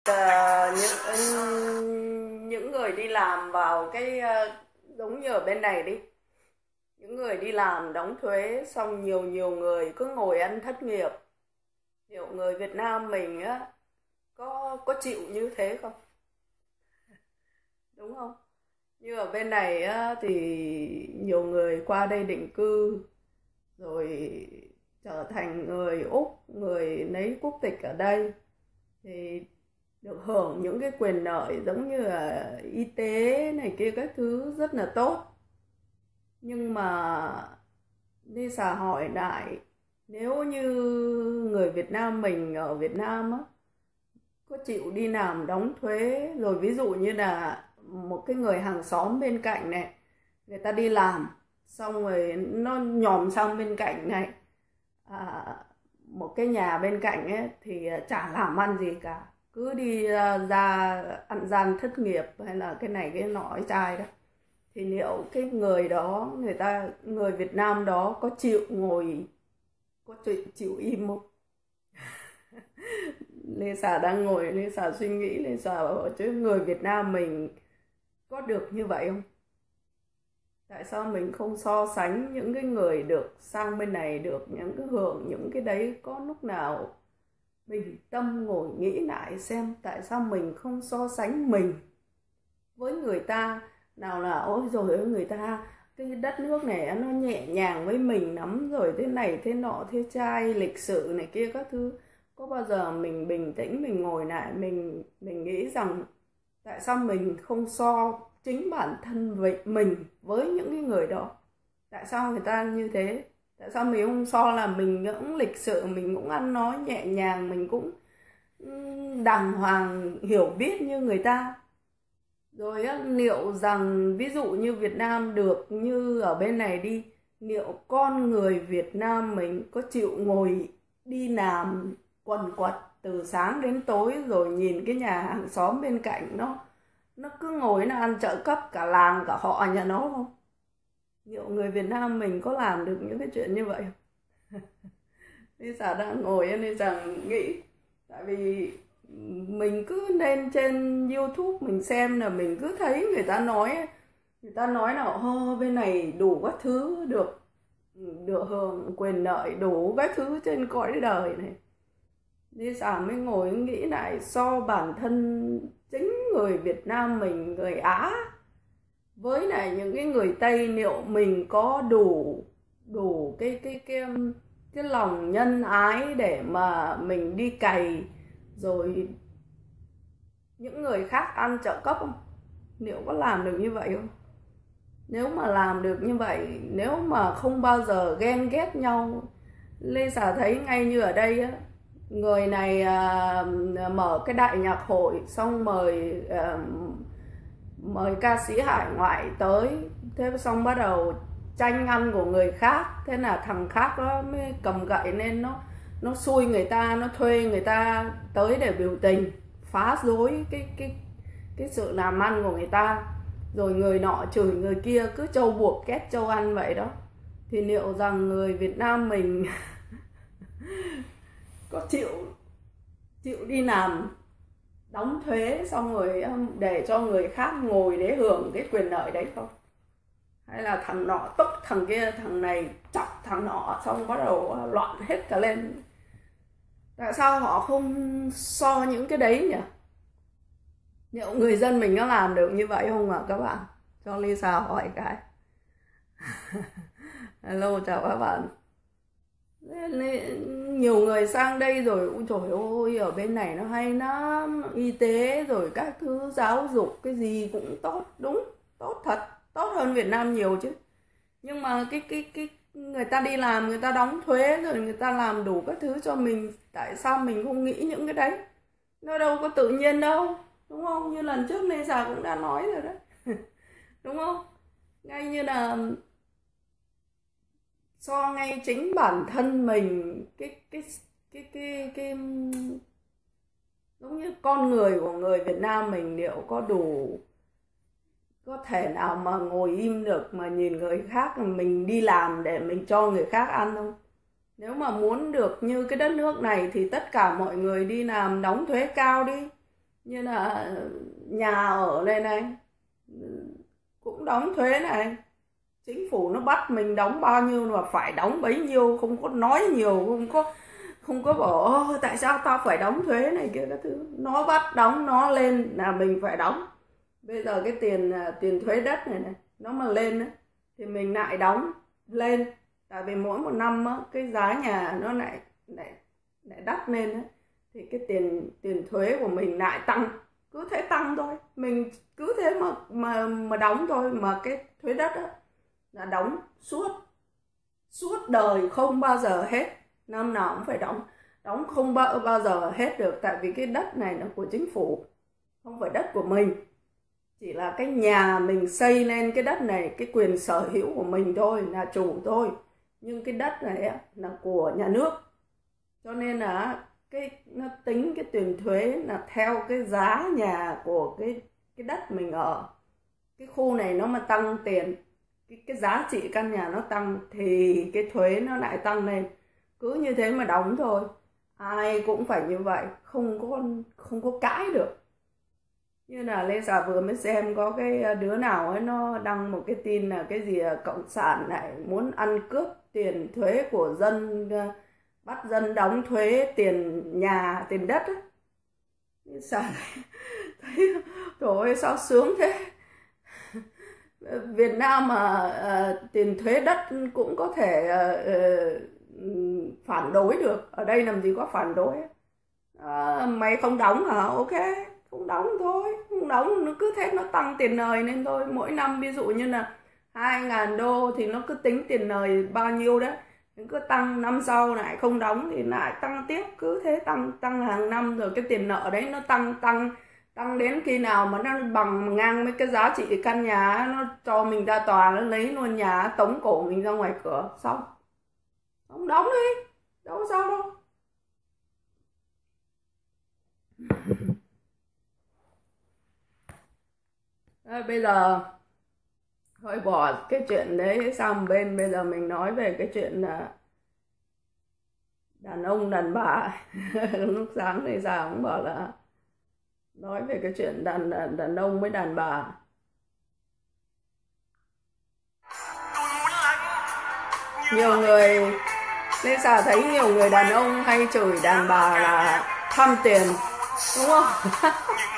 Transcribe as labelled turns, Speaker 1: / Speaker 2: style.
Speaker 1: Những người đi làm vào giống như ở bên này đi, những người đi làm đóng thuế xong nhiều nhiều người cứ ngồi ăn thất nghiệp. Liệu người Việt Nam mình á có chịu như thế không? Đúng không? Như ở bên này á thì nhiều người qua đây định cư rồi trở thành người Úc, người lấy quốc tịch ở đây thì được hưởng những cái quyền lợi giống như là y tế này kia các thứ rất là tốt. Nhưng mà Lisa hỏi lại, nếu như người Việt Nam mình ở Việt Nam á có chịu đi làm đóng thuế, rồi ví dụ như là một cái người hàng xóm bên cạnh này, người ta đi làm xong rồi nó nhòm sang bên cạnh này, à, một cái nhà bên cạnh ấy thì chả làm ăn gì cả, cứ đi ra ăn gian thất nghiệp hay là cái này cái nọ cái chai đó, thì liệu cái người đó, người Việt Nam đó có chịu im không? Lisa đang ngồi, Lisa suy nghĩ, Lisa bảo chứ người Việt Nam mình có được như vậy không? Tại sao mình không so sánh những cái người được sang bên này được những cái hưởng những cái đấy, có lúc nào bình tâm ngồi nghĩ lại xem tại sao mình không so sánh mình với người ta. Nào là ôi rồi người ta cái đất nước này nó nhẹ nhàng với mình lắm rồi, thế này thế nọ thế trai lịch sự này kia các thứ. Có bao giờ mình bình tĩnh mình ngồi lại mình nghĩ rằng tại sao mình không so chính bản thân mình với những cái người đó? Tại sao người ta như thế? Tại sao mình không so là mình cũng lịch sự, mình cũng ăn nói nhẹ nhàng, mình cũng đàng hoàng hiểu biết như người ta? Rồi á, liệu rằng ví dụ như Việt Nam được như ở bên này đi, liệu con người Việt Nam mình có chịu ngồi đi làm quần quật từ sáng đến tối rồi nhìn cái nhà hàng xóm bên cạnh nó cứ ngồi nó ăn trợ cấp cả làng cả họ nhà nó không? Liệu người Việt Nam mình có làm được những cái chuyện như vậy không? Lisa đang ngồi Lisa nghĩ, tại vì mình cứ lên trên YouTube mình xem là mình cứ thấy người ta nói là bên này đủ các thứ, được hưởng quyền lợi đủ các thứ trên cõi đời này. Lisa mới ngồi nghĩ lại, so bản thân chính người Việt Nam mình, người Á với lại những cái người Tây, liệu mình có đủ cái lòng nhân ái để mà mình đi cày rồi những người khác ăn trợ cấp không? Liệu có làm được như vậy không? Nếu mà làm được như vậy, nếu mà không bao giờ ghen ghét nhau, Lisa thấy ngay như ở đây á, người này mở cái đại nhạc hội xong mời ca sĩ hải ngoại tới, thế xong bắt đầu tranh ăn của người khác, thế là thằng khác nó mới cầm gậy lên nó xui người ta, nó thuê người ta tới để biểu tình phá rối cái sự làm ăn của người ta, rồi người nọ chửi người kia, cứ trâu buộc két trâu ăn vậy đó. Thì liệu rằng người Việt Nam mình có chịu đi làm đóng thuế xong rồi để cho người khác ngồi để hưởng cái quyền lợi đấy không? Hay là thằng nọ tức thằng kia, thằng này chọc thằng nọ, xong bắt đầu loạn hết cả lên? Tại sao họ không so những cái đấy nhỉ? Liệu người dân mình có làm được như vậy không ạ các bạn? Cho Lisa hỏi cái. Hello, chào các bạn. Nhiều người sang đây rồi, ôi trời ơi, ở bên này nó hay lắm, y tế rồi các thứ, giáo dục cái gì cũng tốt, đúng, tốt thật, tốt hơn Việt Nam nhiều chứ. Nhưng mà cái người ta đi làm, người ta đóng thuế rồi người ta làm đủ các thứ cho mình, tại sao mình không nghĩ những cái đấy? Nó đâu có tự nhiên đâu, đúng không? Như lần trước Lisa cũng đã nói rồi đấy. Đúng không? Ngay như là so ngay chính bản thân mình, cái giống như con người của người Việt Nam mình liệu có thể nào mà ngồi im được mà nhìn người khác, mình đi làm để mình cho người khác ăn không? Nếu mà muốn được như cái đất nước này thì tất cả mọi người đi làm đóng thuế cao đi, như là nhà ở đây này cũng đóng thuế này, chính phủ nó bắt mình đóng bao nhiêu là phải đóng bấy nhiêu, không có nói nhiều, không có bảo tại sao tao phải đóng thuế này kia các thứ, nó bắt đóng nó lên là mình phải đóng. Bây giờ cái tiền thuế đất này nó mà lên ấy, thì mình lại đóng lên, tại vì mỗi một năm á, cái giá nhà nó lại đắt lên ấy, thì cái tiền thuế của mình lại tăng, cứ thế tăng thôi, mình cứ thế mà đóng thôi, mà cái thuế đất á là đóng suốt đời không bao giờ hết, năm nào cũng phải đóng không bao giờ hết được, tại vì cái đất này là của chính phủ, không phải đất của mình, chỉ là cái nhà mình xây lên cái đất này, cái quyền sở hữu của mình thôi, là chủ thôi, nhưng cái đất này là của nhà nước, cho nên là nó tính cái tiền thuế là theo cái giá nhà của cái đất mình ở. Cái khu này nó mà tăng tiền, cái giá trị căn nhà nó tăng thì cái thuế nó lại tăng lên, cứ như thế mà đóng thôi, ai cũng phải như vậy, không có cãi được. Như là Lê Sà vừa mới xem có cái đứa nào ấy nó đăng một cái tin là cái gì cộng sản này muốn ăn cướp tiền thuế của dân, bắt dân đóng thuế tiền nhà tiền đất ấy. Sà thấy trời ơi sao sướng thế. Việt Nam mà tiền thuế đất cũng có thể phản đối được, ở đây làm gì có phản đối. Mày không đóng hả, ok, không đóng thôi, không đóng nó cứ thế nó tăng tiền lời lên thôi, mỗi năm ví dụ như là 2.000 đô thì nó cứ tính tiền lời bao nhiêu đấy, cứ tăng, năm sau lại không đóng thì lại tăng tiếp, cứ thế tăng hàng năm, rồi cái tiền nợ đấy nó tăng đến khi nào mà nó bằng ngang với cái giá trị căn nhà, nó cho mình ra tòa, nó lấy luôn nhà, tống cổ mình ra ngoài cửa, xong không đóng đi, đâu có sao đâu. Bây giờ thôi bỏ cái chuyện đấy sang bên, bây giờ mình nói về cái chuyện là đàn ông đàn bà. Lúc sáng thì sao cũng bảo là nói về cái chuyện đàn ông với đàn bà. Nhiều người, nên sao thấy nhiều người đàn ông hay chửi đàn bà là tham tiền, đúng không?